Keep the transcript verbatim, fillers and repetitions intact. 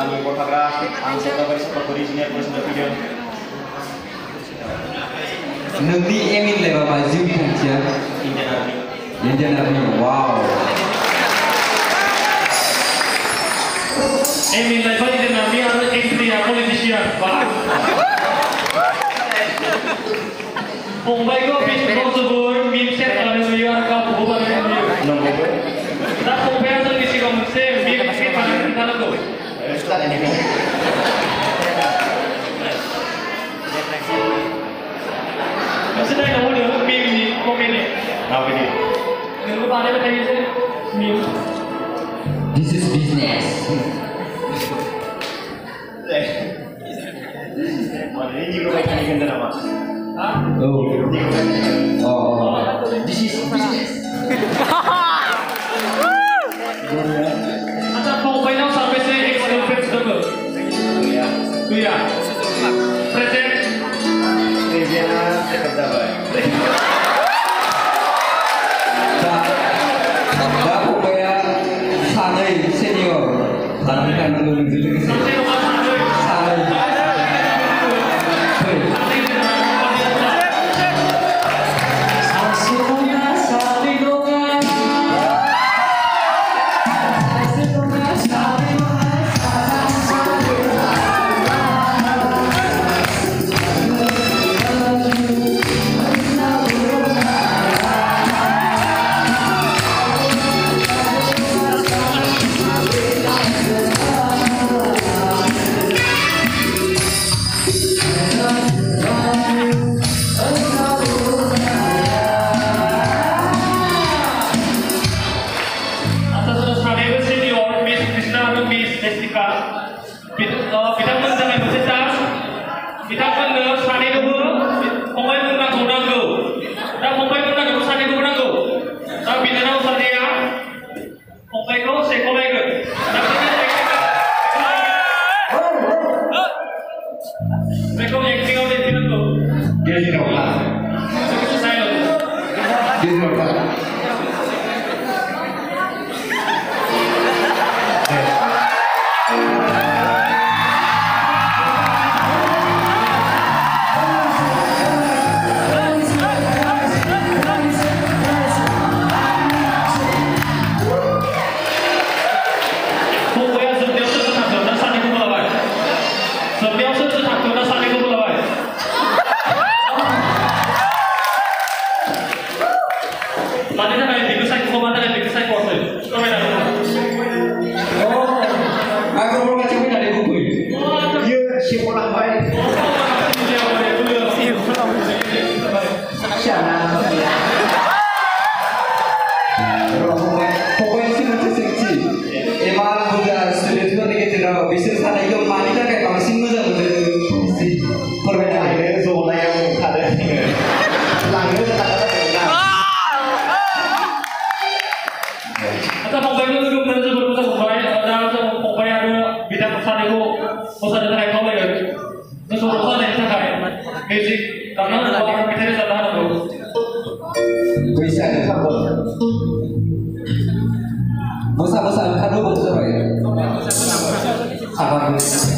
Ani Koklabari Chapaguri Junior Personal Video. Nanti Emin lewat maju kerja. Indian Army. Indian Army, wow. Emin lewat Indian Army atau entry politician, wah. Mumbai ko bis ko subur mim set kalau lihat kau bukan mim. Nomor. Tak Mumbai tu kisi kau mesti mim set paling kita lalu. Start ini. Maksudnya kamu dia mim ni komen ni. Apa ini? Kalau pada bertanya je mim. This is business. Ini juga baik kan ikan nama. Oh. Oh. This is business. Ada Mumbai nak sampai se experience dulu. Ya. Tu ya. Present. Present saya kerja baik. Dah upaya sanai senior. Sanai kan menunggu dulu. Sanai. Bosa bosa kado bosa ya. Sabar.